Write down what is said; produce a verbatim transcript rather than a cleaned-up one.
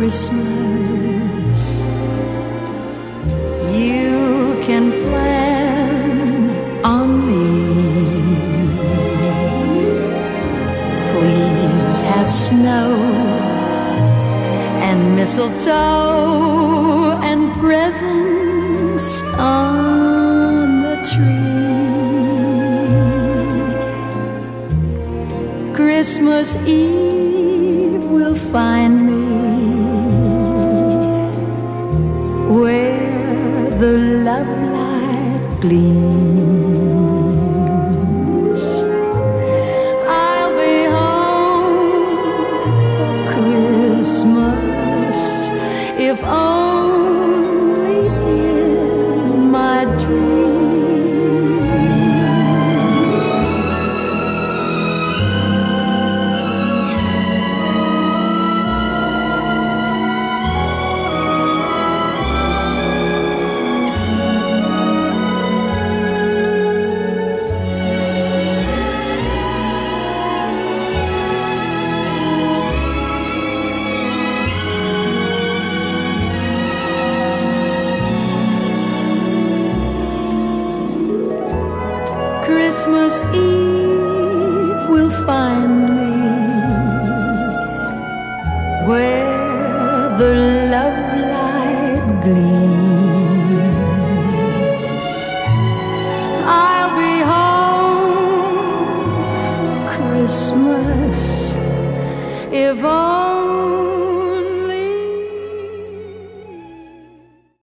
Christmas. You can plan on me. Please have snow and mistletoe and presents on the tree. Christmas Eve will find me where the love light gleams. I'll be home for Christmas, if only in my dreams. Christmas Eve will find me where the love light gleams. I'll be home for Christmas, if only